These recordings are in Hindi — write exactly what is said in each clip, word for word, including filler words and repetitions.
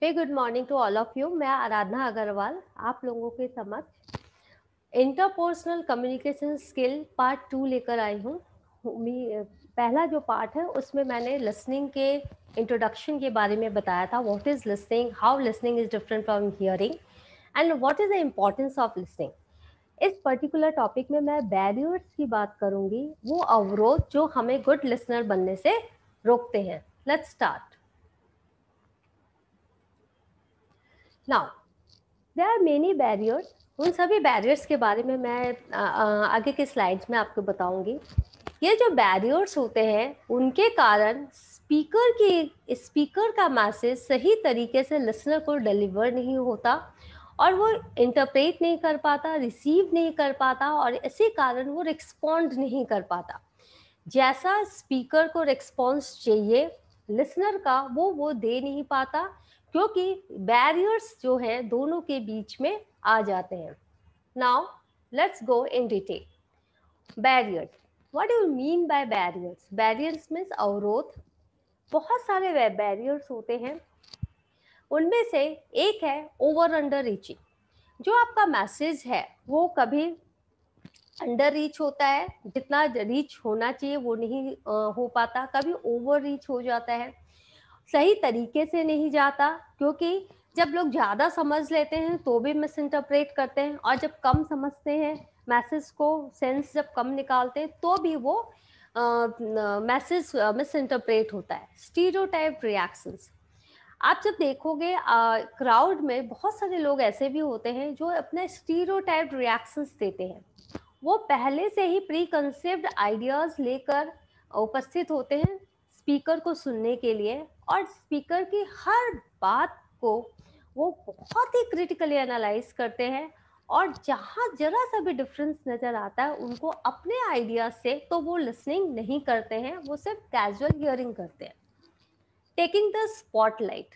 Way good morning to all of you. मैं आराधना अग्रवाल आप लोगों के समक्ष interpersonal communication skill part two लेकर आई हूँ। मी- पहला जो पार्ट है उसमें मैंने लिसनिंग के इंट्रोडक्शन के बारे में बताया था। What is listening, how listening is different from hearing and what is the importance of listening. इस पर्टिकुलर टॉपिक में मैं बैरियर्स की बात करूंगी, वो अवरोध जो हमें गुड लिसनर बनने से रोकते हैं। Let's start now. There are many barriers. उन सभी बैरियर्स के बारे में मैं आ, आ, आगे के स्लाइड्स में आपको बताऊंगी। ये जो बैरियर्स होते हैं उनके कारण स्पीकर की स्पीकर का मैसेज सही तरीके से लिसनर को डिलीवर नहीं होता और वो इंटरप्रेट नहीं कर पाता, रिसीव नहीं कर पाता और इसी कारण वो रिस्पॉन्ड नहीं कर पाता। जैसा स्पीकर को रिस्पॉन्स चाहिए लिसनर का, वो वो दे नहीं पाता क्योंकि बैरियर्स जो है दोनों के बीच में आ जाते हैं। Now let's go in detail. Barriers, what do you mean by barriers? Barriers means अवरोध। बहुत सारे बैरियर्स होते हैं, उनमें से एक है ओवर अंडर रीचिंग। जो आपका मैसेज है वो कभी अंडर रीच होता है, जितना रीच होना चाहिए वो नहीं हो पाता, कभी ओवर रीच हो जाता है, सही तरीके से नहीं जाता क्योंकि जब लोग ज़्यादा समझ लेते हैं तो भी मिस इंटरप्रेट करते हैं और जब कम समझते हैं मैसेज को, सेंस जब कम निकालते हैं तो भी वो मैसेज मिस इंटरप्रेट होता है। स्टीरियोटाइप रिएक्शंस, आप जब देखोगे क्राउड में बहुत सारे लोग ऐसे भी होते हैं जो अपने स्टीरियोटाइप रिएक्शंस देते हैं। वो पहले से ही प्री कंसेप्ट आइडियाज लेकर उपस्थित होते हैं स्पीकर को सुनने के लिए और स्पीकर की हर बात को वो बहुत ही क्रिटिकली एनालाइज करते हैं और जहाँ जरा सा भी डिफरेंस नज़र आता है उनको अपने आइडिया से तो वो लिसनिंग नहीं करते हैं, वो सिर्फ कैजुअल हियरिंग करते हैं। टेकिंग द स्पॉटलाइट,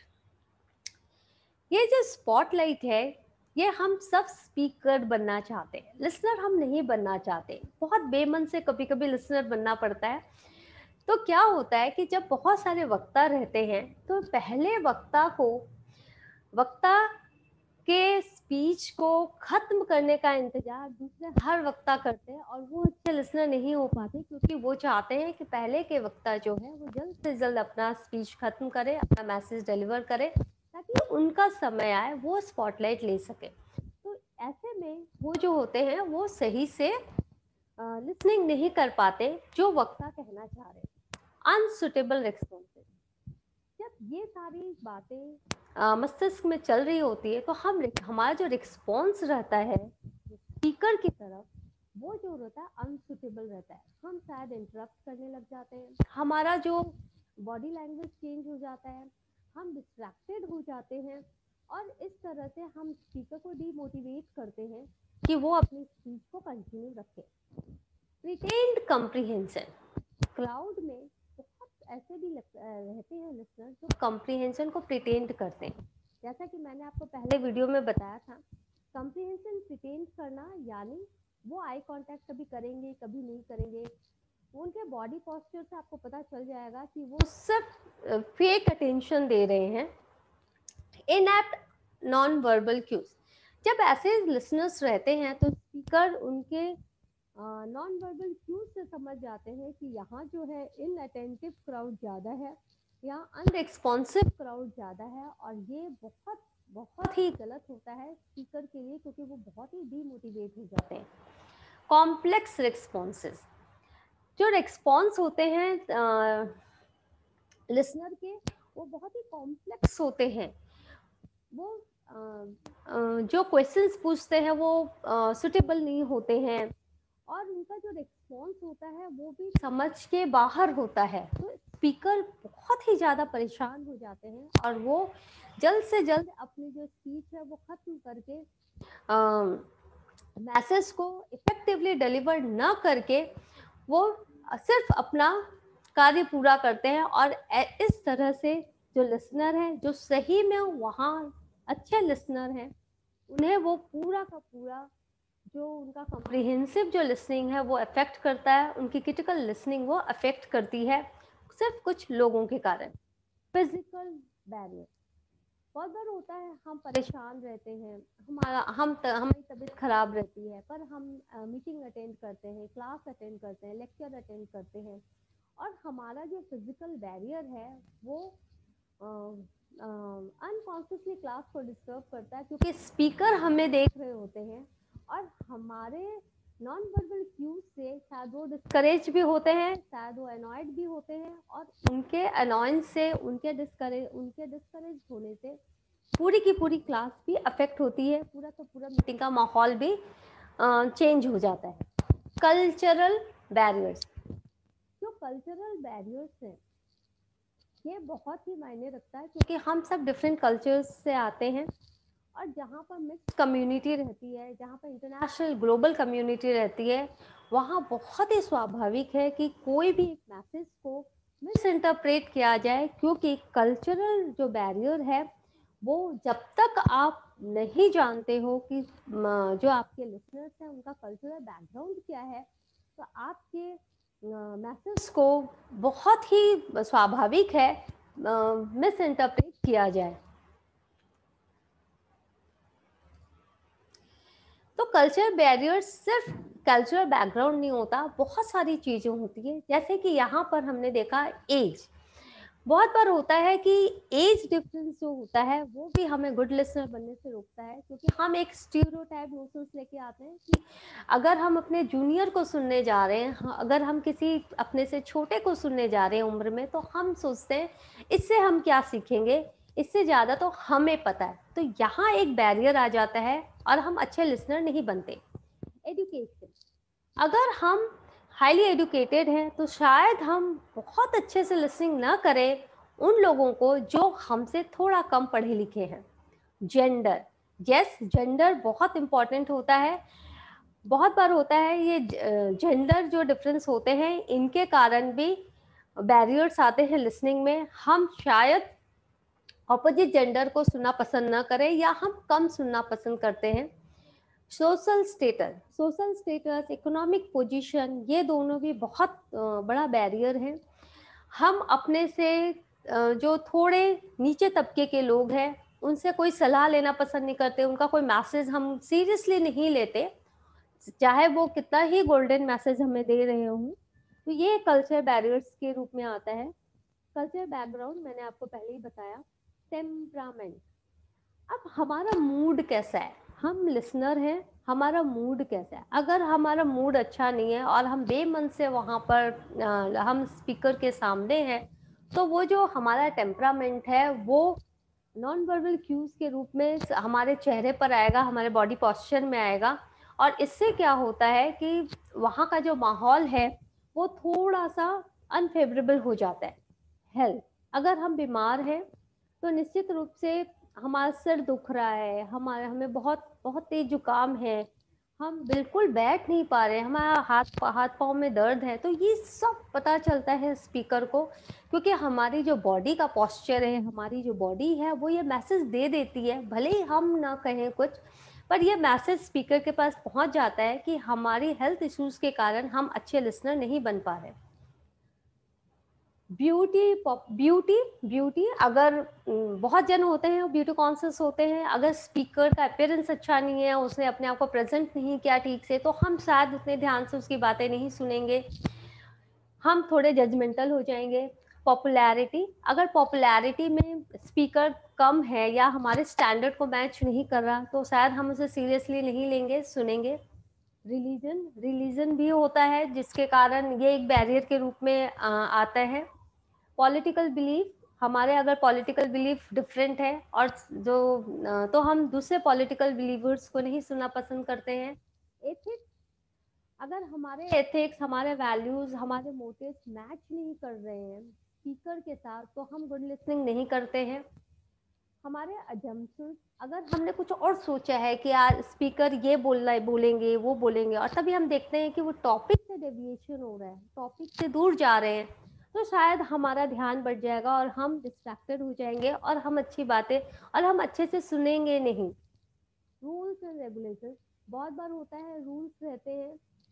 ये जो स्पॉटलाइट है ये हम सब स्पीकर बनना चाहते हैं, लिसनर हम नहीं बनना चाहते। बहुत बेमन से कभी कभी लिसनर बनना पड़ता है। तो क्या होता है कि जब बहुत सारे वक्ता रहते हैं तो पहले वक्ता को वक्ता के स्पीच को खत्म करने का इंतजार दूसरे हर वक्ता करते हैं और वो अच्छे लिसनर नहीं हो पाते क्योंकि वो चाहते हैं कि पहले के वक्ता जो है वो जल्द से जल्द अपना स्पीच खत्म करे, अपना मैसेज डिलीवर करे ताकि उनका समय आए वो स्पॉटलाइट ले सके। तो ऐसे में वो जो होते हैं वो सही से लिसनिंग नहीं कर पाते जो वक्ता कहना चाह रहे हैं। अनसुटेबल रिस्पॉन्सेज, जब ये सारी बातें मस्तिष्क में चल रही होती है तो हम हमारा जो रिस्पॉन्स रहता है स्पीकर की तरफ वो जो रहता है अनसुटेबल रहता है। हम शायद इंटरप्ट करने लग जाते हैं, हमारा जो बॉडी लैंग्वेज चेंज हो जाता है, हम डिस्ट्रैक्टेड हो जाते हैं और इस तरह से हम स्पीकर को डीमोटिवेट करते हैं कि वो अपनी स्पीच को कंटिन्यू रखे। प्रिटेंड कम्प्रीहेंशन, क्राउड में बहुत ऐसे भी रहते हैं लिसनर जो कम्प्रीहेंशन को प्रिटेंड करते हैं। जैसा कि मैंने आपको पहले वीडियो में बताया था, कम्प्रीहेंशन प्रिटेंड करना यानी वो आई कांटेक्ट कभी करेंगे कभी नहीं करेंगे, उनके बॉडी पोस्चर से आपको पता चल जाएगा कि वो सिर्फ फेक अटेंशन दे रहे हैं। इनएप्ट नॉन वर्बल क्यूज, जब ऐसे लिसनर्स रहते हैं तो स्पीकर उनके नॉन वर्बल क्यूज से समझ जाते हैं कि यहाँ जो है इनअटेंटिव क्राउड ज़्यादा है, यहाँ अनरिस्पॉन्सिव क्राउड ज़्यादा है और ये बहुत बहुत ही गलत होता है स्पीकर के लिए क्योंकि वो बहुत ही डीमोटिवेट हो जाते हैं। कॉम्प्लेक्स रिस्पॉन्सेज, जो रिस्पॉन्स होते हैं लिसनर के वो बहुत ही कॉम्प्लेक्स होते हैं। वो आ, आ, जो क्वेश्चंस पूछते हैं वो सुटेबल नहीं होते हैं और उनका जो रिस्पॉन्स होता है वो भी समझ के बाहर होता है। तो स्पीकर बहुत ही ज़्यादा परेशान हो जाते हैं और वो जल्द से जल्द अपनी जो स्पीच है वो ख़त्म करके मैसेज को इफेक्टिवली डिलीवर ना करके वो सिर्फ अपना कार्य पूरा करते हैं और इस तरह से जो लिसनर हैं जो सही में वहाँ अच्छे लिसनर हैं उन्हें वो पूरा का पूरा जो उनका कॉम्प्रिहेंसिव जो लिसनिंग है वो अफेक्ट करता है, उनकी क्रिटिकल लिसनिंग वो अफेक्ट करती है सिर्फ कुछ लोगों के कारण। फिजिकल बैरियर, बहुत बार होता है हम परेशान रहते हैं, हमारा हम त, हमारी तबीयत खराब रहती है, पर हम मीटिंग अटेंड करते हैं, क्लास अटेंड करते हैं, लेक्चर अटेंड करते हैं, और हमारा जो फिजिकल बैरियर है वो अनकॉन्शियसली क्लास को डिस्टर्ब करता है, क्योंकि स्पीकर हमें देख रहे होते हैं और हमारे नॉन वर्बल क्यूज से शायद वो डिस्करेज भी होते हैं, शायद वो अनॉयड भी होते हैं, और उनके अनॉयंस से, उनके डिस्करेज उनके डिस्करेज होने से पूरी की पूरी क्लास भी अफेक्ट होती है, पूरा का पूरा मीटिंग का माहौल भी चेंज हो जाता है। कल्चरल बैरियर्स, जो कल्चरल बैरियर्स हैं ये बहुत ही मायने रखता है, क्योंकि हम सब डिफरेंट कल्चर्स से आते हैं, और जहाँ पर मिक्स कम्युनिटी रहती है, जहाँ पर इंटरनेशनल ग्लोबल कम्युनिटी रहती है, वहाँ बहुत ही स्वाभाविक है कि कोई भी एक मैसेज को मिस इंटरप्रेट किया जाए, क्योंकि कल्चरल जो बैरियर है वो जब तक आप नहीं जानते हो कि जो आपके लिसनर्स हैं उनका कल्चरल बैकग्राउंड क्या है, तो आपके मैसेज को बहुत ही स्वाभाविक है मिस इंटरप्रेट किया जाए। तो कल्चरल बैरियर सिर्फ कल्चरल बैकग्राउंड नहीं होता, बहुत सारी चीज़ें होती है, जैसे कि यहाँ पर हमने देखा एज। बहुत बार होता है कि एज डिफरेंस जो होता है वो भी हमें गुड लिसनर बनने से रोकता है, क्योंकि हम एक स्टीरियोटाइप नोशंस लेके आते हैं कि अगर हम अपने जूनियर को सुनने जा रहे हैं, अगर हम किसी अपने से छोटे को सुनने जा रहे हैं उम्र में, तो हम सोचते हैं इससे हम क्या सीखेंगे, इससे ज़्यादा तो हमें पता है। तो यहाँ एक बैरियर आ जाता है और हम अच्छे लिसनर नहीं बनते। एजुकेशन, अगर हम हाईली एजुकेटेड हैं तो शायद हम बहुत अच्छे से लिसनिंग ना करें उन लोगों को जो हमसे थोड़ा कम पढ़े लिखे हैं। जेंडर, यस, जेंडर बहुत इम्पॉर्टेंट होता है। बहुत बार होता है ये जेंडर जो डिफरेंस होते हैं इनके कारण भी बैरियर्स आते हैं लिसनिंग में। हम शायद ऑपोजिट जेंडर को सुनना पसंद ना करें, या हम कम सुनना पसंद करते हैं। Social status, social status, economic position, ये दोनों भी बहुत बड़ा बैरियर है। हम अपने से जो थोड़े नीचे तबके के लोग हैं उनसे कोई सलाह लेना पसंद नहीं करते, उनका कोई मैसेज हम सीरियसली नहीं लेते, चाहे वो कितना ही गोल्डन मैसेज हमें दे रहे हों। तो ये कल्चर बैरियर्स के रूप में आता है। कल्चर बैकग्राउंड मैंने आपको पहले ही बताया। टेम्परामेंट, अब हमारा मूड कैसा है, हम लिसनर हैं, हमारा मूड कैसा है। अगर हमारा मूड अच्छा नहीं है और हम बेमन से वहाँ पर आ, हम स्पीकर के सामने हैं, तो वो जो हमारा टेम्परामेंट है वो नॉन वर्बल क्यूज के रूप में हमारे चेहरे पर आएगा, हमारे बॉडी पोस्चर में आएगा, और इससे क्या होता है कि वहाँ का जो माहौल है वो थोड़ा सा अनफेवरेबल हो जाता है। हेल्थ, अगर हम बीमार हैं तो निश्चित रूप से हमारा सिर दुख रहा है, हमारे हमें बहुत बहुत तेज जुकाम है, हम बिल्कुल बैठ नहीं पा रहे, हमारा हाथ हाथ पाँव में दर्द है, तो ये सब पता चलता है स्पीकर को, क्योंकि हमारी जो बॉडी का पोस्चर है, हमारी जो बॉडी है वो ये मैसेज दे देती है, भले ही हम ना कहें कुछ, पर ये मैसेज स्पीकर के पास पहुंच जाता है कि हमारी हेल्थ इश्यूज के कारण हम अच्छे लिसनर नहीं बन पा रहे। ब्यूटी ब्यूटी ब्यूटी अगर बहुत जन होते हैं ब्यूटी कॉन्शियस होते हैं, अगर स्पीकर का अपीयरेंस अच्छा नहीं है, उसने अपने आप को प्रेजेंट नहीं किया ठीक से, तो हम शायद उतने ध्यान से उसकी बातें नहीं सुनेंगे, हम थोड़े जजमेंटल हो जाएंगे। पॉपुलैरिटी, अगर पॉपुलैरिटी में स्पीकर कम है या हमारे स्टैंडर्ड को मैच नहीं कर रहा, तो शायद हम उसे सीरियसली नहीं लेंगे, सुनेंगे। रिलीजन, रिलीजन भी होता है जिसके कारण ये एक बैरियर के रूप में आ, आता है। पॉलिटिकल बिलीफ, हमारे अगर पॉलिटिकल बिलीफ डिफरेंट है और जो तो हम दूसरे पॉलिटिकल बिलीवर्स को नहीं सुनना पसंद करते हैं। एथिक्स, अगर हमारे एथिक्स, हमारे वैल्यूज, हमारे मोटिव्स मैच नहीं कर रहे हैं स्पीकर के साथ, तो हम गुड लिसनिंग नहीं करते हैं। हमारे अजम्पशंस, अगर हमने कुछ और सोचा है कि यार स्पीकर ये बोलना है, बोलेंगे वो बोलेंगे, और तभी हम देखते हैं कि वो टॉपिक से डेविएशन हो रहा है, टॉपिक से दूर जा रहे हैं, तो शायद हमारा ध्यान बढ़ जाएगा और हम डिस्ट्रैक्टेड हो जाएंगे और हम अच्छी बातें और हम अच्छे से सुनेंगे नहीं। रूल्स एंड रेगुलेशंस, बहुत बार होता है रूल्स रहते हैं,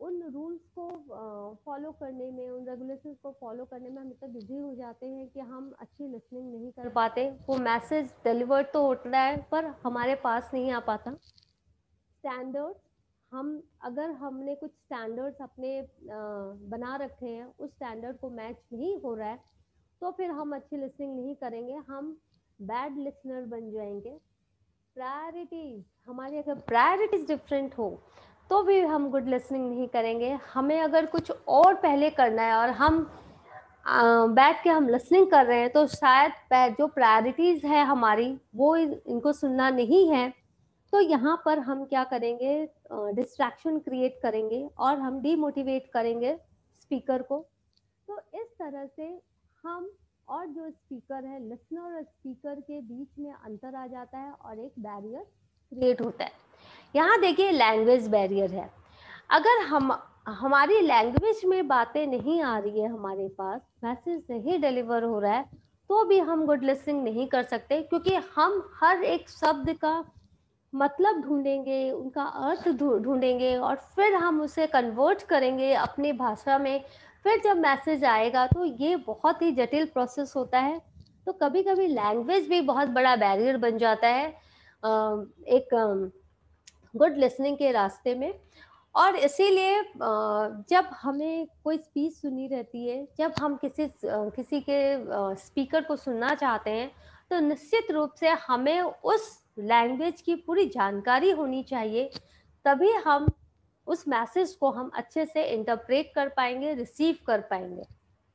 उन रूल्स को फॉलो करने में, उन रेगुलेशंस को फॉलो करने में हम इतना बिजी हो जाते हैं कि हम अच्छी लिसनिंग नहीं कर पाते। वो मैसेज डिलीवर्ड तो होता है पर हमारे पास नहीं आ पाता। स्टैंडर्ड्स, हम अगर हमने कुछ स्टैंडर्ड्स अपने अ, बना रखे हैं, उस स्टैंडर्ड को मैच नहीं हो रहा है, तो फिर हम अच्छी लिसनिंग नहीं करेंगे, हम बैड लिसनर बन जाएंगे। प्रायोरिटीज, हमारी अगर प्रायोरिटीज डिफरेंट हो तो भी हम गुड लिसनिंग नहीं करेंगे। हमें अगर कुछ और पहले करना है और हम अ, बैठ के हम लिसनिंग कर रहे हैं, तो शायद पै- जो प्रायोरिटीज है हमारी वो इन- इनको सुनना नहीं है। तो यहाँ पर हम क्या करेंगे, डिस्ट्रैक्शन क्रिएट करेंगे और हम डीमोटिवेट करेंगे स्पीकर को। तो इस तरह से हम और जो स्पीकर है, लिसनर और स्पीकर के बीच में अंतर आ जाता है और एक बैरियर क्रिएट होता है। यहाँ देखिए लैंग्वेज बैरियर है। अगर हम हमारी लैंग्वेज में बातें नहीं आ रही है, हमारे पास मैसेज नहीं डिलीवर हो रहा है, तो भी हम गुड लिसनिंग नहीं कर सकते, क्योंकि हम हर एक शब्द का मतलब ढूंढेंगे, उनका अर्थ ढूंढेंगे और फिर हम उसे कन्वर्ट करेंगे अपनी भाषा में। फिर जब मैसेज आएगा तो ये बहुत ही जटिल प्रोसेस होता है। तो कभी कभी लैंग्वेज भी बहुत बड़ा बैरियर बन जाता है एक गुड लिसनिंग के रास्ते में। और इसीलिए जब हमें कोई स्पीच सुनी रहती है, जब हम किसी किसी के स्पीकर को सुनना चाहते हैं, तो निश्चित रूप से हमें उस लैंग्वेज की पूरी जानकारी होनी चाहिए, तभी हम उस मैसेज को हम अच्छे से इंटरप्रेट कर पाएंगे, रिसीव कर पाएंगे।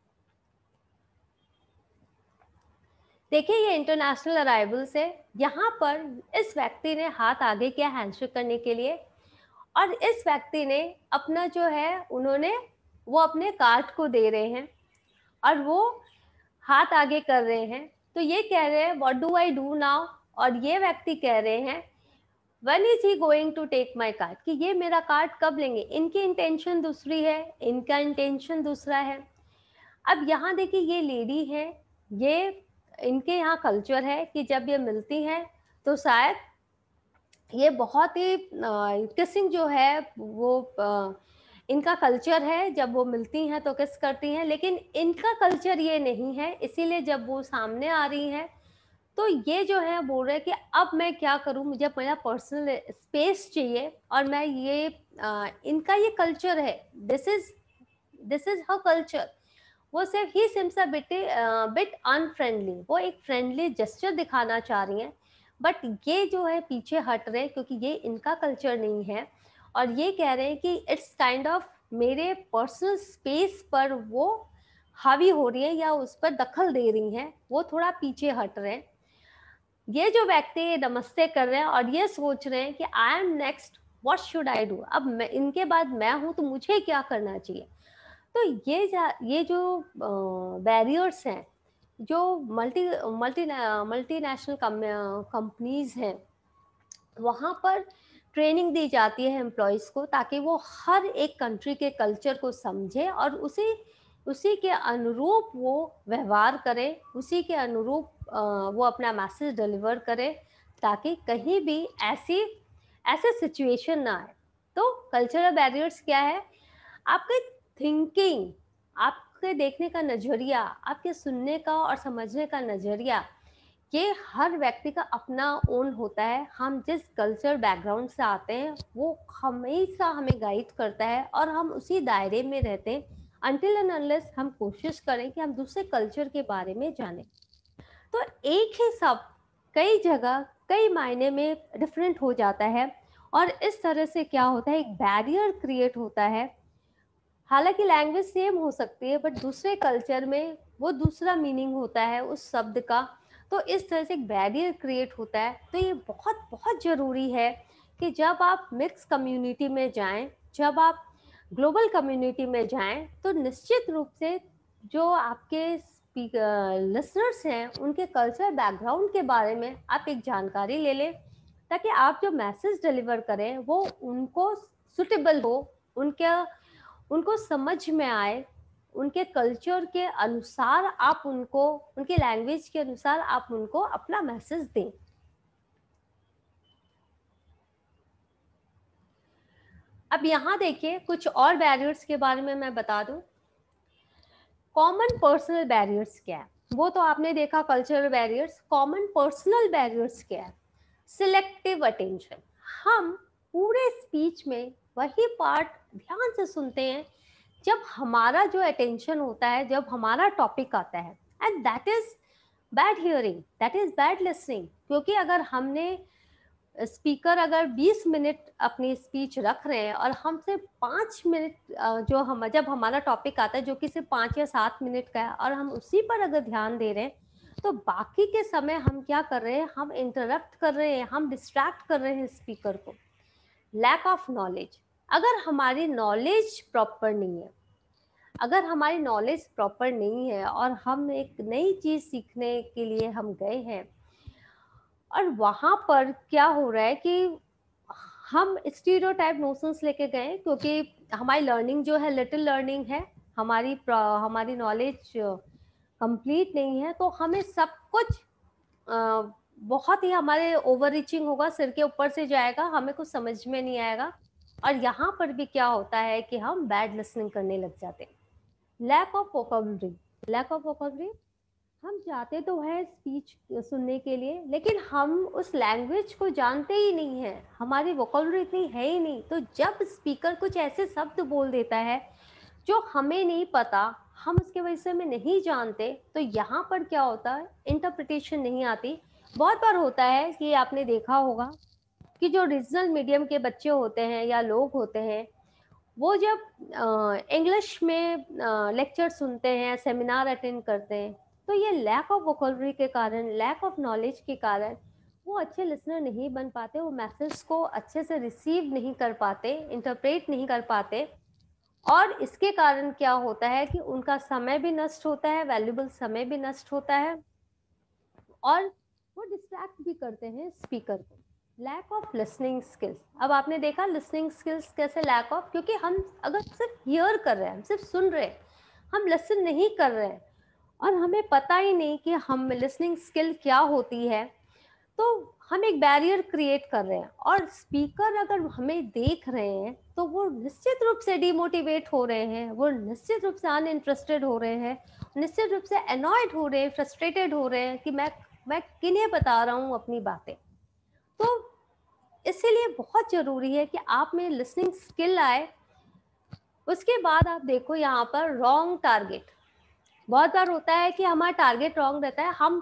देखिए ये इंटरनेशनल अराइवल्स है। यहाँ पर इस व्यक्ति ने हाथ आगे किया हैंडशेक करने के लिए, और इस व्यक्ति ने अपना जो है, उन्होंने वो अपने कार्ड को दे रहे हैं और वो हाथ आगे कर रहे हैं। तो ये कह रहे हैं what do I do now, और ये व्यक्ति कह रहे हैं when is he going to take my card, कि ये मेरा कार्ड कब लेंगे। इनकी इंटेंशन दूसरी है, इनका इंटेंशन दूसरा है। अब यहाँ देखिए ये लेडी है, ये इनके यहाँ कल्चर है कि जब ये मिलती हैं तो शायद ये बहुत ही किसिंग जो है वो आ, इनका कल्चर है, जब वो मिलती हैं तो किस करती हैं। लेकिन इनका कल्चर ये नहीं है, इसीलिए जब वो सामने आ रही हैं तो ये जो है बोल रहे हैं कि अब मैं क्या करूं, मुझे मेरा पर्सनल स्पेस चाहिए। और मैं ये आ, इनका ये कल्चर है, this is this is her culture. वो सिर्फ ही seems a bit bit unfriendly, वो एक फ्रेंडली जेस्चर दिखाना चाह रही हैं, बट ये जो है पीछे हट रहे हैं क्योंकि ये इनका कल्चर नहीं है। और ये कह रहे हैं कि इट्स काइंड ऑफ मेरे पर्सनल स्पेस पर वो हावी हो रही है या उस पर दखल दे रही हैं, वो थोड़ा पीछे हट रहे हैं। ये जो व्यक्ति नमस्ते कर रहे हैं और ये सोच रहे हैं कि I am next, what should I do, अब मैं इनके बाद मैं हूं तो मुझे क्या करना चाहिए। तो ये जा ये जो बैरियर्स हैं, जो मल्टी मल्टी मल्टीनेशनल कंपनीज हैं, वहाँ पर ट्रेनिंग दी जाती है एम्प्लॉयज़ को, ताकि वो हर एक कंट्री के कल्चर को समझे और उसी उसी के अनुरूप वो व्यवहार करे, उसी के अनुरूप अ, वो अपना मैसेज डिलीवर करे, ताकि कहीं भी ऐसी ऐसे सिचुएशन ना आए। तो कल्चरल बैरियर्स क्या है, आपके थिंकिंग, आपके देखने का नज़रिया, आपके सुनने का और समझने का नज़रिया, ये हर व्यक्ति का अपना ओन होता है। हम जिस कल्चर बैकग्राउंड से आते हैं वो हमेशा हमें गाइड करता है और हम उसी दायरे में रहते हैं अनटिल एंड अनलेस हम कोशिश करें कि हम दूसरे कल्चर के बारे में जानें। तो एक ही शब्द कई जगह कई मायने में डिफरेंट हो जाता है, और इस तरह से क्या होता है, एक बैरियर क्रिएट होता है। हालांकि लैंग्वेज सेम हो सकती है बट दूसरे कल्चर में वो दूसरा मीनिंग होता है उस शब्द का। तो इस तरह से एक बैरियर क्रिएट होता है। तो ये बहुत बहुत ज़रूरी है कि जब आप मिक्स कम्युनिटी में जाएं, जब आप ग्लोबल कम्युनिटी में जाएं, तो निश्चित रूप से जो आपके लिसनर्स हैं उनके कल्चर बैकग्राउंड के बारे में आप एक जानकारी ले लें, ताकि आप जो मैसेज डिलीवर करें वो उनको सुटेबल हो, उनके उनको समझ में आए, उनके कल्चर के अनुसार आप उनको, उनकी लैंग्वेज के अनुसार आप उनको अपना मैसेज दें। अब यहाँ देखिए कुछ और बैरियर्स के बारे में मैं बता दूं। कॉमन पर्सनल बैरियर्स क्या है, वो तो आपने देखा cultural barriers. Common personal barriers क्या है? Selective attention. हम पूरे स्पीच में वही पार्ट ध्यान से सुनते हैं जब हमारा जो अटेंशन होता है, जब हमारा टॉपिक आता है, and that is bad hearing, that is bad listening. क्योंकि अगर हमने स्पीकर अगर बीस मिनट अपनी स्पीच रख रहे हैं और हम सिर्फ पाँच मिनट जो हम जब हमारा टॉपिक आता है जो कि सिर्फ पाँच या सात मिनट का है और हम उसी पर अगर ध्यान दे रहे हैं, तो बाकी के समय हम क्या कर रहे हैं? हम इंटरप्ट कर रहे हैं, हम डिस्ट्रैक्ट कर रहे हैं स्पीकर को। Lack of knowledge. अगर हमारी नॉलेज प्रॉपर नहीं है, अगर हमारी नॉलेज प्रॉपर नहीं है और हम एक नई चीज़ सीखने के लिए हम गए हैं और वहाँ पर क्या हो रहा है कि हम स्टीरियोटाइप नोशंस लेके गए, क्योंकि हमारी लर्निंग जो है लिटिल लर्निंग है, हमारी हमारी नॉलेज कंप्लीट नहीं है, तो हमें सब कुछ आ, बहुत ही हमारे ओवर रीचिंग होगा, सिर के ऊपर से जाएगा, हमें कुछ समझ में नहीं आएगा। और यहाँ पर भी क्या होता है कि हम बैड लिसनिंग करने लग जाते हैं। Lack of vocabulary. Lack of vocabulary, हम चाहते तो है स्पीच सुनने के लिए, लेकिन हम उस लैंग्वेज को जानते ही नहीं है, हमारी वोकैबुलरी इतनी है ही नहीं। तो जब स्पीकर कुछ ऐसे शब्द बोल देता है जो हमें नहीं पता, हम उसके वजह में नहीं जानते, तो यहाँ पर क्या होता है? इंटरप्रिटेशन नहीं आती। बहुत बार होता है कि आपने देखा होगा कि जो रीजनल मीडियम के बच्चे होते हैं या लोग होते हैं, वो जब इंग्लिश में लेक्चर सुनते हैं, सेमिनार अटेंड करते हैं, तो ये लैक ऑफ वोकैबुलरी के कारण, लैक ऑफ नॉलेज के कारण वो अच्छे लिसनर नहीं बन पाते, वो मैसेज को अच्छे से रिसीव नहीं कर पाते, इंटरप्रेट नहीं कर पाते। और इसके कारण क्या होता है कि उनका समय भी नष्ट होता है, वैल्यूबल समय भी नष्ट होता है, और वो डिस्ट्रैक्ट भी करते हैं स्पीकर को। Lack of listening skills. अब आपने देखा लिसनिंग स्किल्स कैसे लैक ऑफ, क्योंकि हम अगर सिर्फ हियर कर रहे हैं, हम सिर्फ सुन रहे हैं, हम लिसन नहीं कर रहे हैं और हमें पता ही नहीं कि हम लिसनिंग स्किल क्या होती है, तो हम एक बैरियर क्रिएट कर रहे हैं। और स्पीकर अगर हमें देख रहे हैं तो वो निश्चित रूप से डिमोटिवेट हो रहे हैं, वो निश्चित रूप से अनइंटरेस्टेड हो रहे हैं, निश्चित रूप से अनॉयड हो रहे हैं, फ्रस्ट्रेटेड हो रहे हैं कि मैं मैं किन्हें बता रहा हूँ अपनी बातें। तो इसीलिए बहुत जरूरी है कि आप में लिसनिंग स्किल आए। उसके बाद आप देखो यहाँ पर रॉन्ग टारगेट। बहुत बार होता है कि हमारा टारगेट रॉन्ग रहता है, हम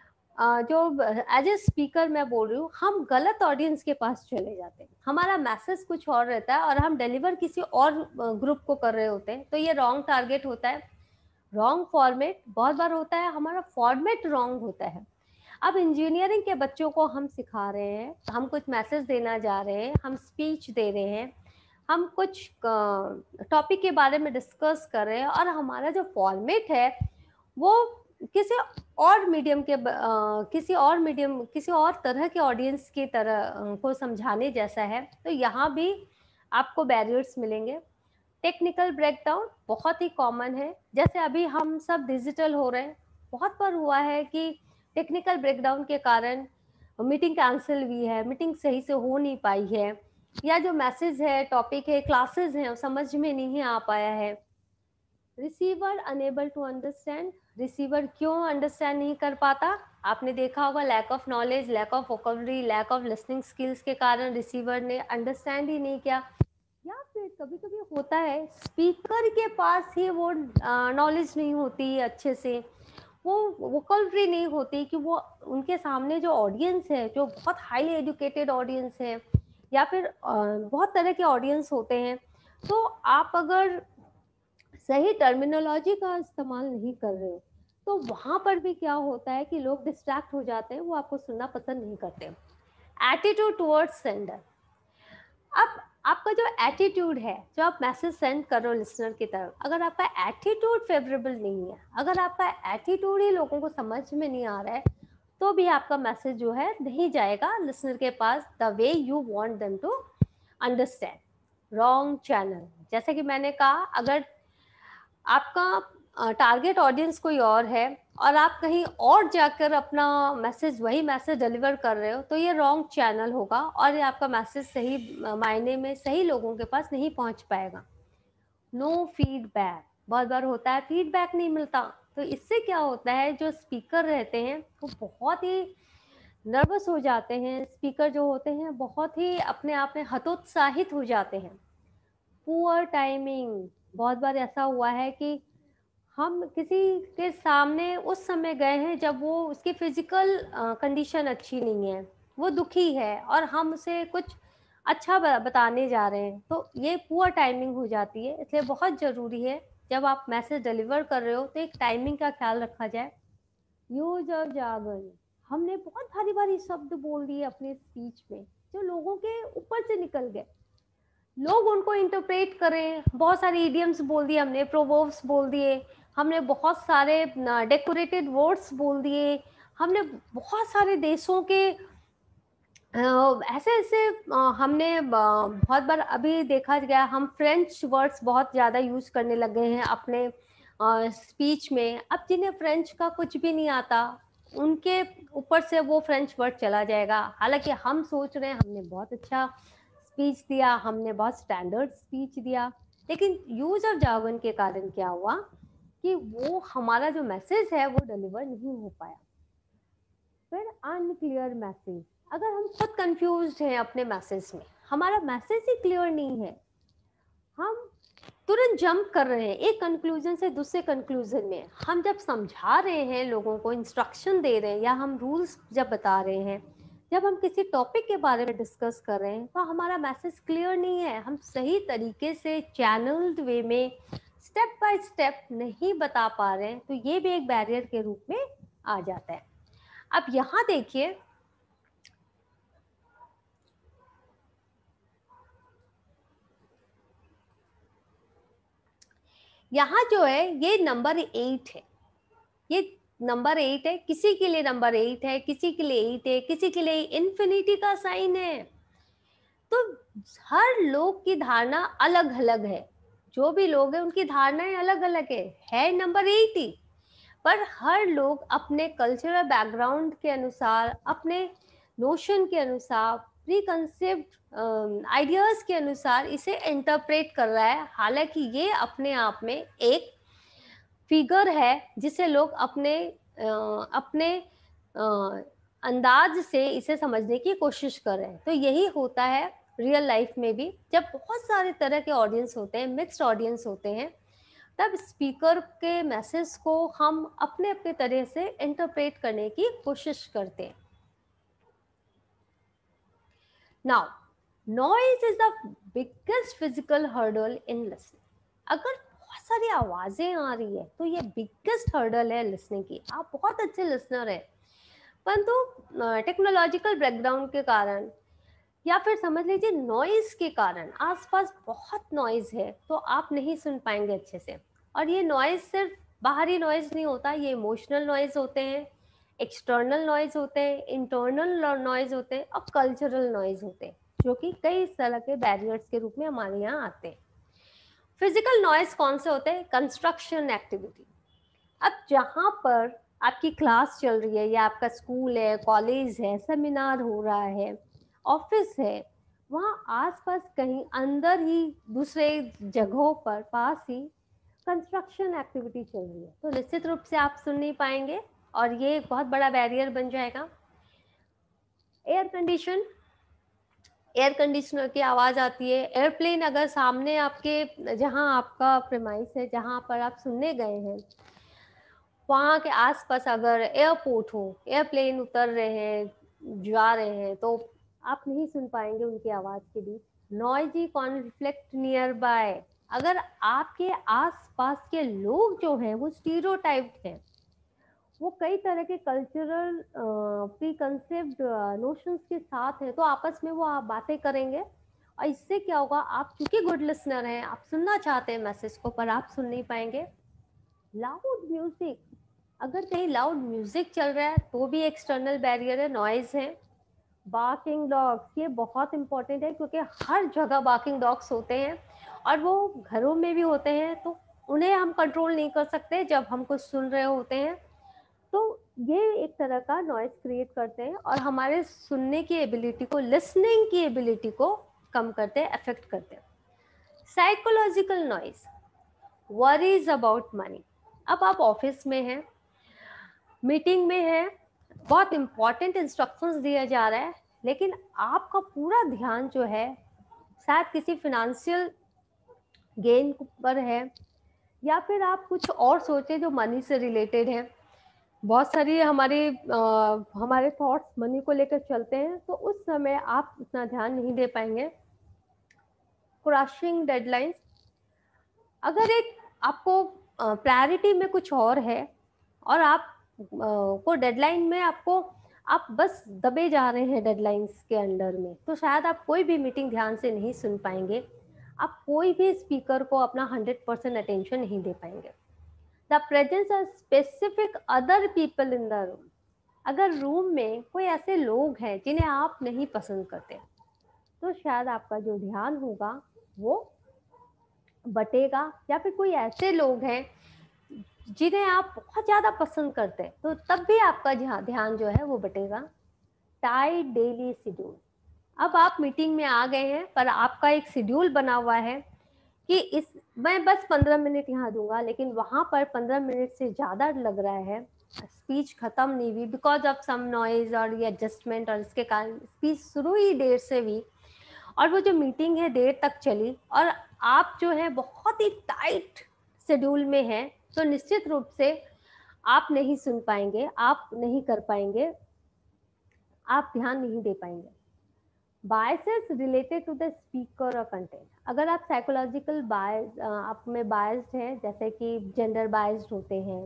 जो एज ए स्पीकर मैं बोल रही हूँ, हम गलत ऑडियंस के पास चले जाते हैं, हमारा मैसेज कुछ और रहता है और हम डिलीवर किसी और ग्रुप को कर रहे होते हैं, तो ये रॉन्ग टारगेट होता है। रॉन्ग फॉर्मेट, बहुत बार होता है हमारा फॉर्मेट रॉन्ग होता है। अब इंजीनियरिंग के बच्चों को हम सिखा रहे हैं, हम कुछ मैसेज देना जा रहे हैं, हम स्पीच दे रहे हैं, हम कुछ टॉपिक के बारे में डिस्कस कर रहे हैं, और हमारा जो फॉर्मेट है वो किसी और मीडियम के आ, किसी और मीडियम किसी और तरह के ऑडियंस की तरह को समझाने जैसा है। तो यहाँ भी आपको बैरियर्स मिलेंगे। टेक्निकल ब्रेकडाउन बहुत ही कॉमन है, जैसे अभी हम सब डिजिटल हो रहे हैं, बहुत बार हुआ है कि टेक्निकल ब्रेकडाउन के कारण मीटिंग कैंसिल हुई है, मीटिंग सही से हो नहीं पाई है, या जो मैसेज है, टॉपिक है, क्लासेस हैं, समझ में नहीं आ पाया है। Receiver unable to understand. Receiver क्यों अंडरस्टैंड नहीं कर पाता? आपने देखा होगा lack of knowledge, lack of vocabulary, lack of listening skills के कारण रिसीवर ने अंडरस्टैंड ही नहीं किया। या फिर कभी कभी होता है स्पीकर के पास ही वो नॉलेज नहीं होती अच्छे से, वो वोकैबुलरी नहीं होती कि वो उनके सामने जो ऑडियंस है, जो बहुत हाईली एजुकेटेड ऑडियंस है, या फिर आ, बहुत तरह के ऑडियंस होते हैं, तो आप अगर सही टर्मिनोलॉजी का इस्तेमाल नहीं कर रहे हो, तो वहां पर भी क्या होता है कि लोग डिस्ट्रैक्ट हो जाते हैं, वो आपको सुनना पसंद नहीं करते। Attitude towards sender. अब आपका जो एटीट्यूड है, जो आप मैसेज सेंड कर रहे हो लिसनर की तरफ, अगर आपका एटीट्यूड फेवरेबल नहीं है, अगर आपका एटीट्यूड ही लोगों को समझ में नहीं आ रहा है, तो भी आपका मैसेज जो है नहीं जाएगा लिसनर के पास the way you want them to understand. Wrong channel. जैसे कि मैंने कहा, अगर आपका टारगेट ऑडियंस कोई और है और आप कहीं और जाकर अपना मैसेज वही मैसेज डिलीवर कर रहे हो, तो ये रॉन्ग चैनल होगा और ये आपका मैसेज सही अ, मायने में सही लोगों के पास नहीं पहुंच पाएगा। नो फीडबैक, बहुत बार होता है फीडबैक नहीं मिलता, तो इससे क्या होता है जो स्पीकर रहते हैं वो बहुत ही नर्वस हो जाते हैं। स्पीकर जो होते हैं बहुत ही अपने आप में हतोत्साहित हो जाते हैं। पुअर टाइमिंग, बहुत बार ऐसा हुआ है कि हम किसी के सामने उस समय गए हैं जब वो उसकी फिजिकल कंडीशन अच्छी नहीं है, वो दुखी है और हम उसे कुछ अच्छा ब- बताने जा रहे हैं, तो ये पुअर टाइमिंग हो जाती है। इसलिए बहुत ज़रूरी है जब आप मैसेज डिलीवर कर रहे हो तो एक टाइमिंग का ख्याल रखा जाए। यूज ऑफ जार्गन, हमने बहुत भारी भारी शब्द बोल दिए अपने स्पीच में जो लोगों के ऊपर से निकल गए, लोग उनको इंटरप्रेट करें। बहुत सारे इडियम्स बोल दिए हमने, प्रोवर्ब्स बोल दिए हमने, बहुत सारे डेकोरेटेड वर्ड्स बोल दिए हमने, बहुत सारे देशों के अ, ऐसे ऐसे अ, हमने अ, बहुत बार अभी देखा गया हम फ्रेंच वर्ड्स बहुत ज़्यादा यूज़ करने लग गए हैं अपने स्पीच में। अब जिन्हें फ्रेंच का कुछ भी नहीं आता उनके ऊपर से वो फ्रेंच वर्ड चला जाएगा, हालांकि हम सोच रहे हैं हमने बहुत अच्छा स्पीच दिया, हमने बहुत स्टैंडर्ड स्पीच दिया, लेकिन यूज ऑफ जार्गन के कारण क्या हुआ कि वो हमारा जो मैसेज है वो डिलीवर नहीं हो पाया। फिर अनक्लियर मैसेज, अगर हम खुद कंफ्यूज हैं अपने मैसेज में, हमारा मैसेज ही क्लियर नहीं है, हम तुरंत जंप कर रहे हैं एक कंक्लूजन से दूसरे कंक्लूजन में, हम जब समझा रहे हैं लोगों को, इंस्ट्रक्शन दे रहे हैं या हम रूल्स जब बता रहे हैं, जब हम किसी टॉपिक के बारे में डिस्कस कर रहे हैं, तो हमारा मैसेज क्लियर नहीं है, हम सही तरीके से चैनल्ड वे में स्टेप बाय स्टेप नहीं बता पा रहे हैं, तो ये भी एक बैरियर के रूप में आ जाता है। अब यहाँ देखिए, यहाँ जो है ये नंबर एट है, ये नंबर एट है, किसी के लिए नंबर एट है, किसी के लिए एट है, किसी के लिए इन्फिनिटी का साइन है। तो हर लोग की धारणा अलग अलग है, जो भी लोग हैं उनकी धारणाएं अलग अलग है है नंबर एट ही, पर हर लोग अपने कल्चरल बैकग्राउंड के अनुसार, अपने नोशन के अनुसार, प्री कंसेप्ट आइडियाज के अनुसार इसे इंटरप्रेट कर रहा है। हालांकि ये अपने आप में एक फिगर है जिसे लोग अपने अ, अपने अ, अंदाज से इसे समझने की कोशिश कर रहे हैं। तो यही होता है रियल लाइफ में भी, जब बहुत सारे तरह के ऑडियंस होते हैं, मिक्स्ड ऑडियंस होते हैं, तब स्पीकर के मैसेज को हम अपने अपने तरह से इंटरप्रेट करने की कोशिश करते हैं। Now, noise is the biggest physical hurdle in listening. अगर बहुत सारी आवाजें आ रही है तो ये बिगेस्ट हर्डल है लिसनिंग की। आप बहुत अच्छे लिसनर हैं, परंतु टेक्नोलॉजिकल बैकग्राउंड के कारण या फिर समझ लीजिए नॉइज के कारण, आसपास बहुत नॉइज है तो आप नहीं सुन पाएंगे अच्छे से। और ये नॉइज सिर्फ बाहरी नॉइज नहीं होता, ये इमोशनल नॉइज होते हैं, एक्सटर्नल नॉइज होते हैं, इंटरनल नॉइज होते हैं और कल्चरल नॉइज होते हैं, जो कि कई तरह के बैरियर्स के रूप में हमारे यहाँ आते हैं। फिजिकल नॉइज कौन से होते हैं? Construction activity. अब जहाँ पर आपकी क्लास चल रही है या आपका स्कूल है, कॉलेज है, सेमिनार हो रहा है, ऑफिस है, वहाँ आसपास कहीं अंदर ही दूसरे जगहों पर पास ही कंस्ट्रक्शन एक्टिविटी चल रही है, तो निश्चित रूप से आप सुन नहीं पाएंगे और ये एक बहुत बड़ा बैरियर बन जाएगा। एयर कंडीशन, एयर कंडीशनर की आवाज़ आती है। एयरप्लेन अगर सामने आपके, जहाँ आपका प्रेमाइस है, जहाँ पर आप सुनने गए हैं, वहाँ के आसपास अगर एयरपोर्ट हो, एयरप्लेन उतर रहे हैं, जा रहे हैं, तो आप नहीं सुन पाएंगे उनकी आवाज़ के बीच। नॉइजी कॉन्फ्लिक्ट नियर बाय, अगर आपके आसपास के लोग जो हैं वो स्टीरियोटाइप्ड हैं, वो कई तरह के कल्चरल प्री कंसेप्ट नोशंस के साथ है, तो आपस में वो आप बातें करेंगे और इससे क्या होगा, आप चूंकि गुड लिसनर हैं, आप सुनना चाहते हैं मैसेज को, पर आप सुन नहीं पाएंगे। लाउड म्यूजिक, अगर कहीं लाउड म्यूजिक चल रहा है तो भी एक्सटर्नल बैरियर है, नॉइज है। बार्किंग डॉग्स, ये बहुत इंपॉर्टेंट है क्योंकि हर जगह बार्किंग डॉग्स होते हैं और वो घरों में भी होते हैं, तो उन्हें हम कंट्रोल नहीं कर सकते जब हम कुछ सुन रहे होते हैं। तो ये एक तरह का नॉइज क्रिएट करते हैं और हमारे सुनने की एबिलिटी को, लिसनिंग की एबिलिटी को कम करते हैं, अफेक्ट करते हैं। Psychological noise, worries about money. अब आप ऑफिस में हैं, मीटिंग में हैं, बहुत इंपॉर्टेंट इंस्ट्रक्शंस दिया जा रहा है, लेकिन आपका पूरा ध्यान जो है शायद किसी फिनेंशियल गेन पर है, या फिर आप कुछ और सोचे जो मनी से रिलेटेड है। बहुत सारी हमारी आ, हमारे थॉट्स मनी को लेकर चलते हैं, तो उस समय आप उतना ध्यान नहीं दे पाएंगे। क्रशिंग डेडलाइंस, अगर एक आपको प्रायोरिटी में कुछ और है और आप आ, को डेडलाइन में आपको, आप बस दबे जा रहे हैं डेडलाइंस के अंडर में, तो शायद आप कोई भी मीटिंग ध्यान से नहीं सुन पाएंगे, आप कोई भी स्पीकर को अपना हंड्रेड परसेंट अटेंशन नहीं दे पाएंगे। The presence of specific other people in the room, अगर रूम में कोई ऐसे लोग हैं जिन्हें आप नहीं पसंद करते, तो शायद आपका जो ध्यान होगा वो बटेगा, या फिर कोई ऐसे लोग हैं जिन्हें आप बहुत ज़्यादा पसंद करते हैं, तो तब भी आपका ध्यान जो है वो बटेगा। टाइट डेली शेड्यूल, अब आप मीटिंग में आ गए हैं पर आपका एक शेड्यूल बना हुआ है कि इस मैं बस पंद्रह मिनट यहाँ दूंगा, लेकिन वहां पर पंद्रह मिनट से ज़्यादा लग रहा है, स्पीच खत्म नहीं हुई बिकॉज ऑफ सम नॉइज और ये एडजस्टमेंट, और इसके कारण स्पीच शुरू ही देर से हुई और वो जो मीटिंग है देर तक चली, और आप जो है बहुत ही टाइट शेड्यूल में हैं, तो निश्चित रूप से आप नहीं सुन पाएंगे, आप नहीं कर पाएंगे, आप ध्यान नहीं दे पाएंगे। Biases related to the speaker और कंटेंट, अगर आप साइकोलॉजिकल बायस आप में बायस्ड है, जैसे कि जेंडर बायस्ड होते हैं,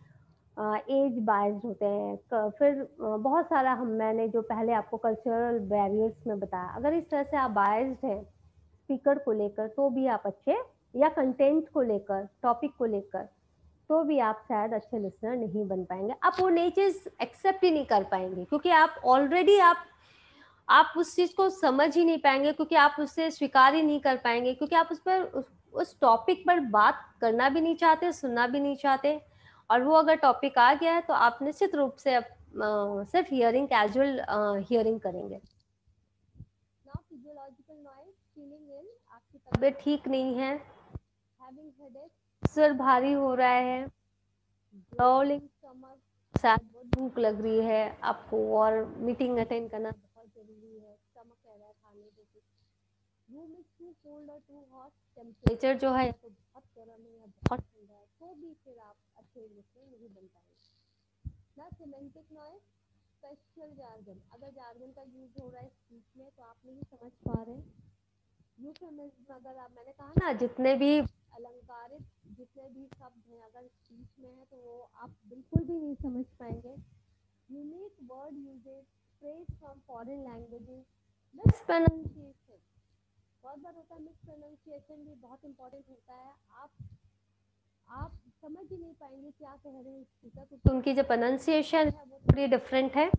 एज बायस्ड होते हैं, फिर बहुत सारा हम मैंने जो पहले आपको कल्चरल बैरियर्स में बताया, अगर इस तरह से आप बायस्ड हैं स्पीकर को लेकर, तो भी आप अच्छे, या कंटेंट को लेकर, टॉपिक को लेकर, तो भी आप शायद अच्छे लिसनर नहीं बन पाएंगे। आप वो नई चीज एक्सेप्ट ही नहीं कर पाएंगे, क्योंकि आप ऑलरेडी आप आप उस चीज को समझ ही नहीं पाएंगे, क्योंकि आप उससे स्वीकार ही नहीं कर पाएंगे, क्योंकि आप उस पर उस, उस टॉपिक पर बात करना भी नहीं चाहते, सुनना भी नहीं चाहते, और वो अगर टॉपिक आ गया है तो आप निश्चित रूप से अप, आ, सिर्फ हियरिंग, कैजुअल हियरिंग करेंगे। Now physiological noise, feeling in, आपकी तबीयत ठीक नहीं है, हैविंग हेडेक, सिर भारी हो रहा है, ग्रोलिंग स्टमक, शायद बहुत भूख लग रही है आपको और मीटिंग अटेंड करना बहुत जरूरी है, स्टमक कह रहा है खाने को कुछ, रूम इज टू कोल्ड और टू हॉट, टेम्परेचर जो है तो बहुत गर्म है या बहुत ठंडा है, तो भी फिर आप अच्छे लिसनर नहीं बन पाएंगे। ना सिमेंटिक नॉइज, स्पेशल जार्गन, अगर जार्गन का यूज हो रहा है स्पीच में तो आप नहीं समझ पा रहे। यूफेमिज्म, अगर आप, मैंने कहा ना, जितने भी अलंकारित जितने भी शब्द हैं अगर स्पीच में है तो वो आप बिल्कुल भी नहीं समझ पाएंगे। Unique word usage, phrase from foreign languages, miss pronunciation, बहुत बार होता है मिस प्रोनाउंसिएशन भी बहुत इंपॉर्टेंट होता है, आप आप समझ ही नहीं पाएंगे क्या कह रहे हैं स्पीकर, क्योंकि उनकी जो प्रोनाउंसिएशन है वो थोड़ी डिफरेंट है।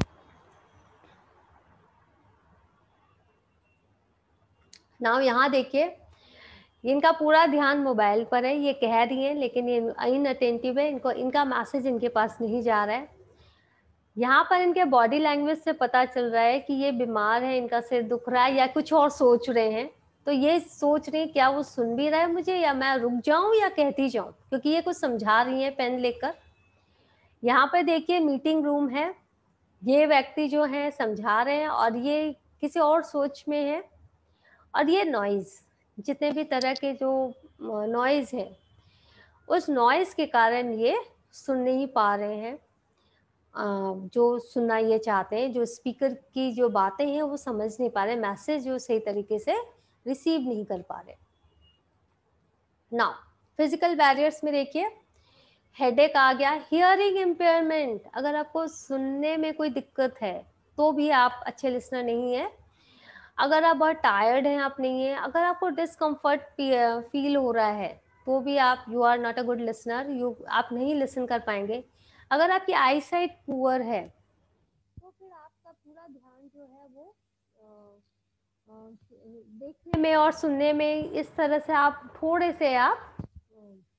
नाउ यहाँ देखिए, इनका पूरा ध्यान मोबाइल पर है, ये कह रही हैं लेकिन ये इनअटेंटिव है, इनको इनका मैसेज इनके पास नहीं जा रहा है। यहाँ पर इनके बॉडी लैंग्वेज से पता चल रहा है कि ये बीमार है, इनका सिर दुख रहा है या कुछ और सोच रहे हैं, तो ये सोच रही है क्या वो सुन भी रहा है मुझे, या मैं रुक जाऊं या कहती जाऊं, क्योंकि ये कुछ समझा रही है पेन लेकर। यहाँ पर देखिए मीटिंग रूम है, ये व्यक्ति जो है समझा रहे हैं और ये किसी और सोच में है, और ये नॉइज, जितने भी तरह के जो नॉइज है उस नॉइज के कारण ये सुन नहीं पा रहे हैं जो सुनना ये चाहते हैं, जो स्पीकर की जो बातें हैं वो समझ नहीं पा रहे, मैसेज जो सही तरीके से रिसीव नहीं कर पा रहे। नाउ फिजिकल बैरियर्स में देखिए, हेडेक आ गया, हियरिंग इम्पेयरमेंट, अगर आपको सुनने में कोई दिक्कत है तो भी आप अच्छे लिसनर नहीं है। अगर आप बहुत टायर्ड हैं, आप नहीं है, अगर आपको डिस्कम्फर्ट फील हो रहा है तो भी आप, you are not a good listener, you आप नहीं लिसन कर पाएंगे। अगर आपकी आई साइट पुअर है तो फिर आपका पूरा ध्यान जो है वो आ, आ, देखने में और सुनने में, इस तरह से आप थोड़े से आप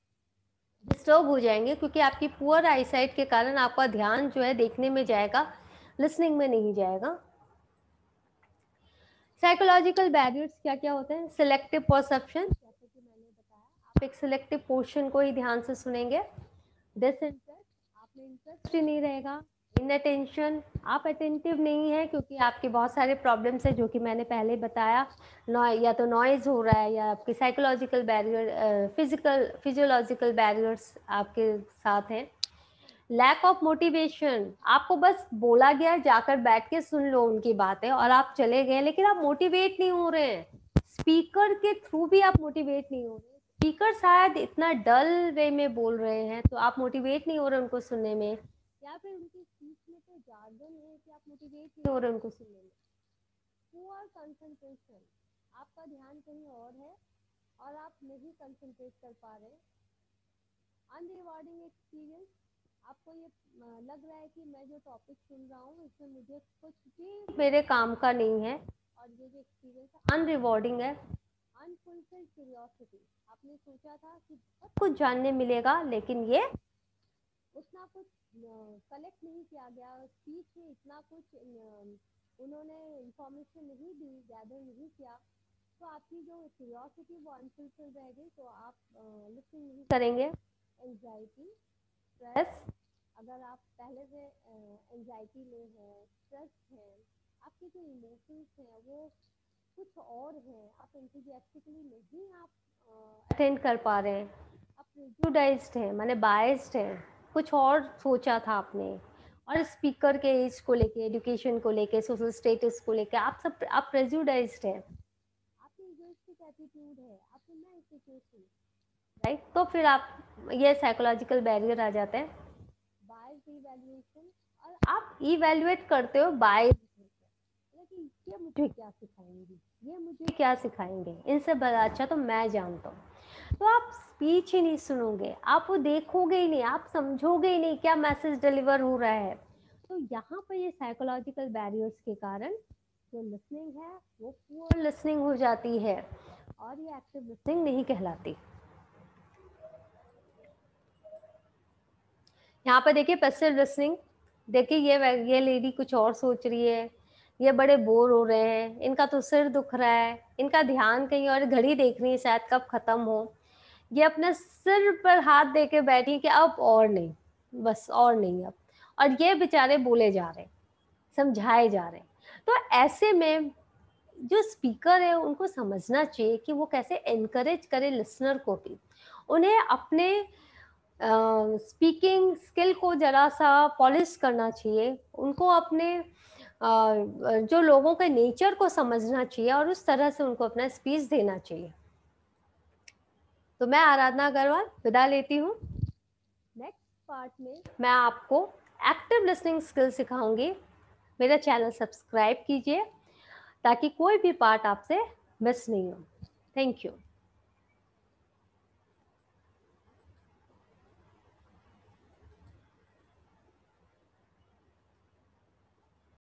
डिस्टर्ब हो जाएंगे, क्योंकि आपकी पुअर आईसाइट के कारण आपका ध्यान जो है देखने में जाएगा, लिसनिंग में नहीं जाएगा। साइकोलॉजिकल बैरियर्स क्या क्या होते हैं? सिलेक्टिव परसेप्शन, जैसे कि मैंने बताया, आप एक सिलेक्टिव पोर्शन को ही ध्यान से सुनेंगे। डिसइंटरेस्ट, आप में इंटरेस्ट ही नहीं रहेगा। इनअटेंशन, आप अटेंटिव नहीं है, क्योंकि आपके बहुत सारे प्रॉब्लम्स हैं जो कि मैंने पहले बताया। नॉय या तो नॉइज हो रहा है, या आपके psychological barrier, physical physiological barriers आपके साथ हैं। लैक ऑफ मोटिवेशन, आपको बस बोला गया जाकर बैठ के सुन लो उनकी बातें और आप चले गए, लेकिन आप मोटिवेट नहीं हो रहे हैं। स्पीकर के थ्रू भी आप मोटिवेट नहीं हो रहे। स्पीकर शायद इतना डल वे में बोल रहे हैं तो आप मोटिवेट नहीं हो रहे उनको सुनने में, या फिर उनकी स्पीच में तो जार्गन है कि आप मोटिवेट नहीं हो रहे उनको सुनने में। पुअर कंसंट्रेशन, आपका ध्यान कहीं और है और आप नहीं कंसंट्रेट कर पा रहे। अनरिवार्डिंग एक्सपीरियंस, आपको ये लग रहा है कि मैं जो टॉपिक सुन रहा हूँ इसमें मुझे कुछ भी मेरे काम का नहीं है, और ये जो एक्सपीरियंस है अनरिवॉर्डिंग है। अनफुलफिल्ड क्यूरियोसिटी, आपने सोचा था कि बहुत कुछ जानने मिलेगा, लेकिन ये उतना कुछ कलेक्ट नहीं किया गया, स्पीच में इतना कुछ उन्होंने इंफॉर्मेशन नहीं दी, गैदर नहीं किया, तो आपकी जो क्यूरियोसिटी वो अनफुलफिल्ड रह गई, तो आप लिसन नहीं करेंगे। एंजाइटी, स्ट्रेस, अगर आप पहले से एंजाइटी में हैं, स्ट्रेस है, आपके जो इमोशंस हैं वो कुछ और हैं, आप एंथुसियास्टिकली नहीं आप अटेंड कर पा रहे हैं, आप प्रेजुडाइज्ड हैं, माने बायस्ड हैं, कुछ और सोचा था आपने, और स्पीकर के एज को लेके, एजुकेशन को लेके, सोशल स्टेटस को लेके आप सब आप प्रेजुडाइज्ड हैं, आपकी इगोइस्टिक एटीट्यूड है, आपको ना इंसिक्योरिटी, राइट। तो फिर आप ये साइकोलॉजिकल बैरियर आ जाते हैं। बायस इवैल्यूएशन, और आप इवैल्यूएट करते हो बायस, कि ये मुझे क्या सिखाएंगे, ये मुझे क्या सिखाएंगे, इनसे बड़ा अच्छा तो मैं जानता हूँ। तो आप स्पीच ही नहीं सुनोगे, आप वो देखोगे ही नहीं, आप समझोगे ही नहीं क्या मैसेज डिलीवर हो रहा है। तो यहाँ पर ये साइकोलॉजिकल बैरियर्स के कारण जो लिसनिंग है वो पुअर लिसनिंग हो जाती है, और ये एक्टिव लिसनिंग नहीं कहलाती। यहाँ पर देखिए पैसिव लिसनिंग, देखिए ये ये लेडी कुछ और सोच रही है, ये बड़े बोर हो रहे हैं, इनका तो सिर दुख रहा है, इनका ध्यान कहीं और, घड़ी देख रही है शायद कब खत्म हो, ये अपने सिर पर हाथ दे के बैठी कि अब और नहीं, बस और नहीं अब, और ये बेचारे बोले जा रहे, समझाए जा रहे। तो ऐसे में जो स्पीकर है उनको समझना चाहिए कि वो कैसे एनकरेज करे लिसनर को भी, उन्हें अपने स्पीकिंग uh, स्किल को ज़रा सा पॉलिश करना चाहिए, उनको अपने uh, जो लोगों के नेचर को समझना चाहिए और उस तरह से उनको अपना स्पीच देना चाहिए। तो मैं आराधना अग्रवाल विदा लेती हूँ। नेक्स्ट पार्ट में मैं आपको एक्टिव लिसनिंग स्किल सिखाऊंगी। मेरा चैनल सब्सक्राइब कीजिए ताकि कोई भी पार्ट आपसे मिस नहीं हो। Thank you.